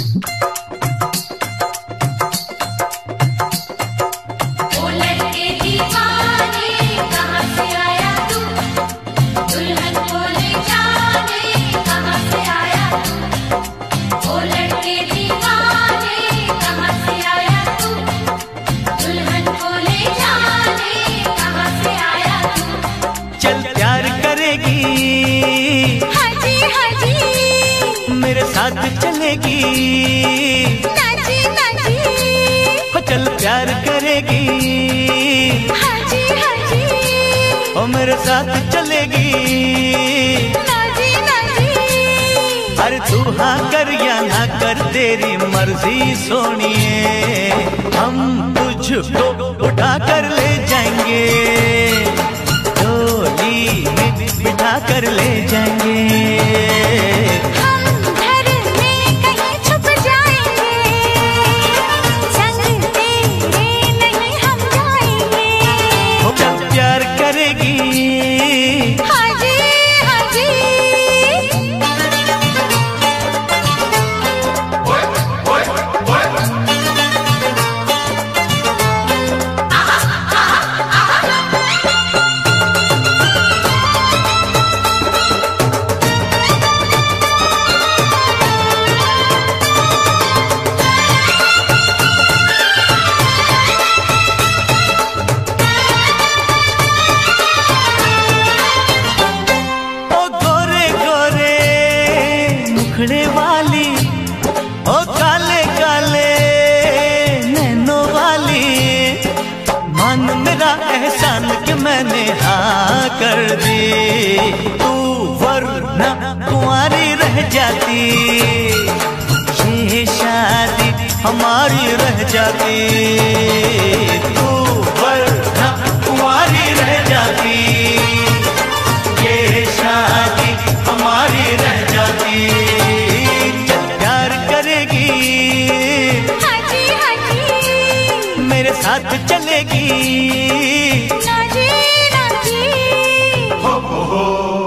चलेगी नाची नाची, हो चल प्यार करेगी हाजी हाजी, ओ मेरे साथ चलेगी नाची नाची। अरे तू हाँ कर या ना कर तेरी मर्जी सोनिए, हम तुझको उठा कर ले जाएंगे, डोली में बिठा कर ले जाएंगे। मुखड़े वाली ओ काले काले नैनों वाली, मान मेरा एहसान कि मैंने हाँ कर दी, तू वरना कुंवारी रह जाती, ये शादी हमारी रह जाती, तू वरना कुंवारी रह जाती, ये शादी हमारी रह जाती। मेरे साथ चलेगी नाची नाची, हो हो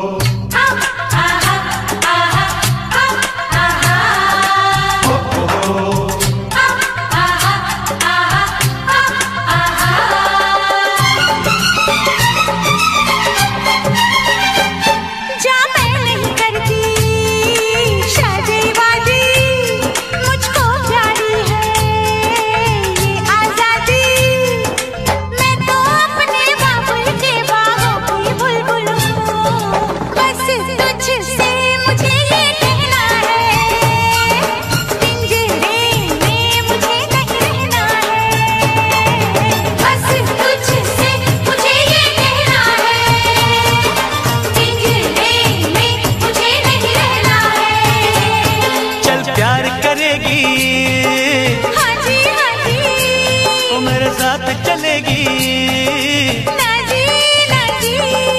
चलेगी नाची नाची।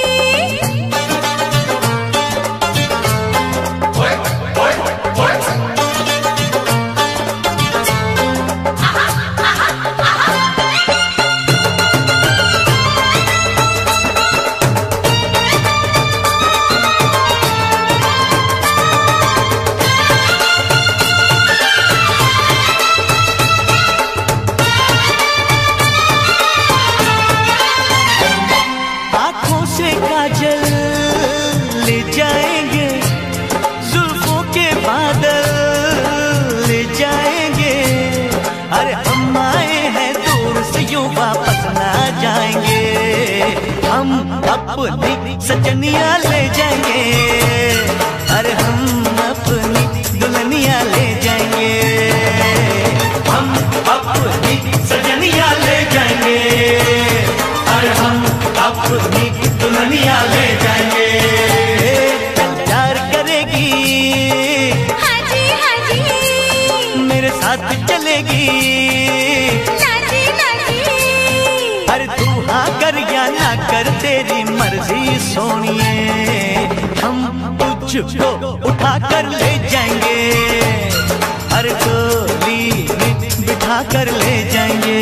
काजल ले जाएंगे, जुल्फों के बादल ले जाएंगे, अरे हम आए हैं दूर से यूं वापस ना जाएंगे, हम अपनी सजनिया ले जाएंगे, अरे हम अपनी दुल्हनिया ले जाएंगे, हम अपनी सजनिया ले जाएंगे, अरे हम अपनी दुल्हनिया ले जाएंगे। प्यार करेगी हाजी हाजी, मेरे साथ चलेगी नाची नाची। अरे तू हाँ कर या ना कर तेरी मर्जी सोनिए, हम तुझको उठा कर ले जाएंगे, अरे डोली में बिठा कर ले जाएंगे,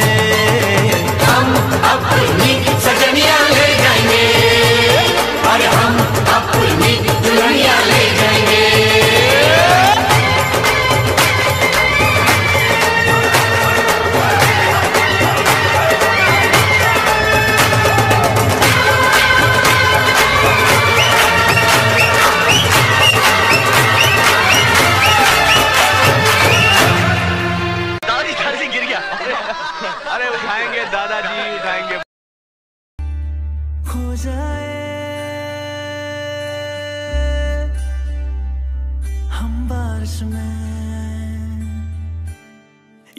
हम अपनी सजनिया ले जाएंगे, अरे हम अपनी दुल्हनिया ले जाएंगे।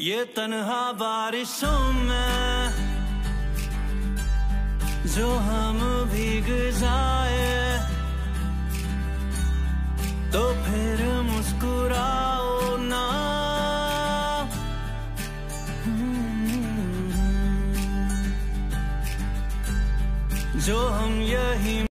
ये तन्हा बारिशों में जो हम भीग जाए,